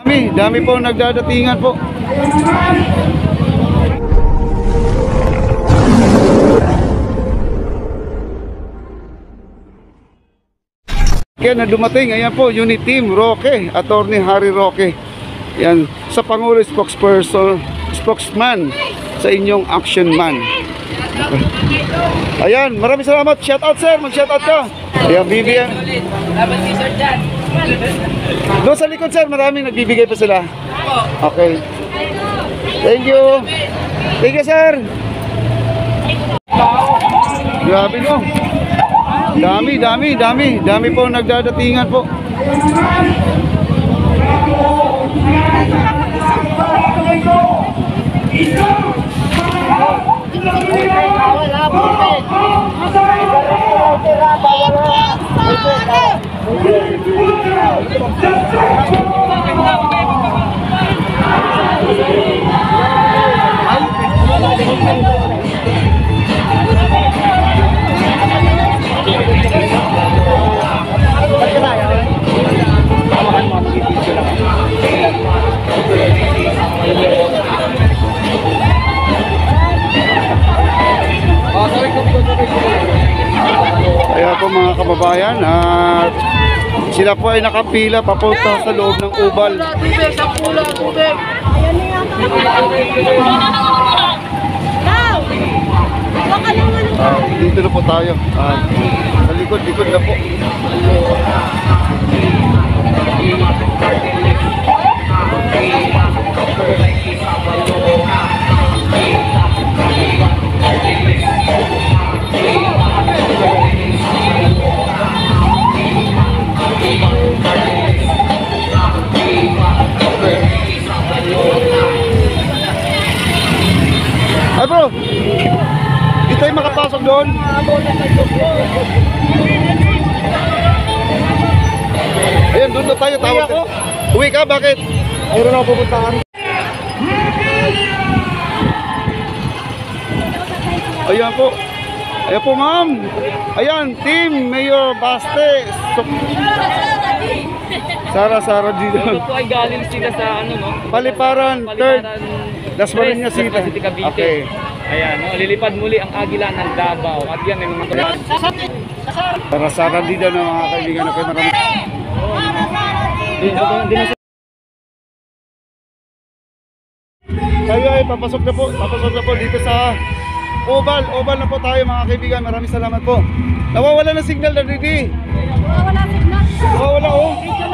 Dami po nagdadatingan po. Kaya na dumating, ayan po, unit team Roque, Attorney Harry Roque. Yan, sa Pangulo spokesman sa inyong action man. Ayan, maraming salamat. Shout out sir, mag-shout out ka. Ayan, BBM. Doon sa likod sir, maraming nagbibigay pa sila. Okay. Thank you. Thank you sir. Grabe no. Dami po nagdadatingan po. Kaya po mga kababayan, at sila po ay nakapila papunta sa loob ng ubal. Dito na po tayo. Sa likod na po. Ay bro, di tayo makapasok doon. Ayan, doon na tayo. Tawag ako. Uwi ka, bakit? Ayun na ako pupuntahan. Ayan po. Ayan po ma'am. Ayan, team Mayor Baste. Sara dito. Ito po ay galing sila sa ano no? Paliparan, third. Dasmariñas City. Okay. Ayan, no? Lilipad muli ang Agila ng Davao. At yan ay mga Sara dito na mga kaibigan na kayo marami. Tayo ay papasok na po dito sa Oval na po tayo mga kaibigan. Maraming salamat po. Nawawala na signal na Didi. Nawawala oh.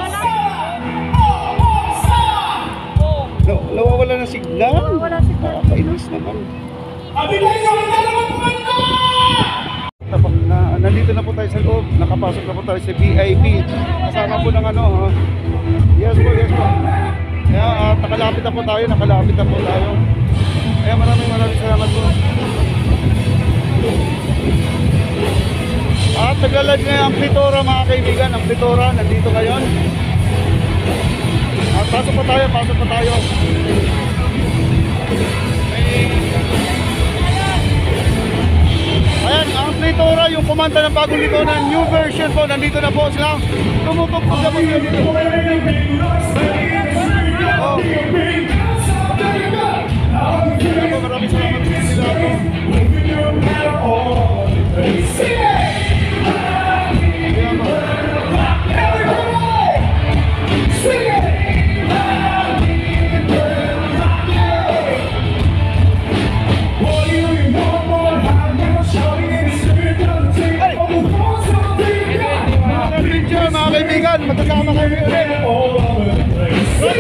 Nawawala na signal. Nakakainis naman. Nandito na po tayo sa loob. Nakapasok na po tayo sa VIP. Kasama po ng ano. Yes po. Kaya nakalapit na po tayo. Kaya maraming salamat po. At naglalag na ang Plitora mga kaibigan. Ang Plitora nandito ngayon. At pasok pa tayo. Ayan, ang Plitora, yung kumanta ng bagong likunan, new version po, nandito na po sila. Tumutok po naman yun dito. Oh. Maraming salamat po sila po. Mga kaibigan, magkasama kayo ulit.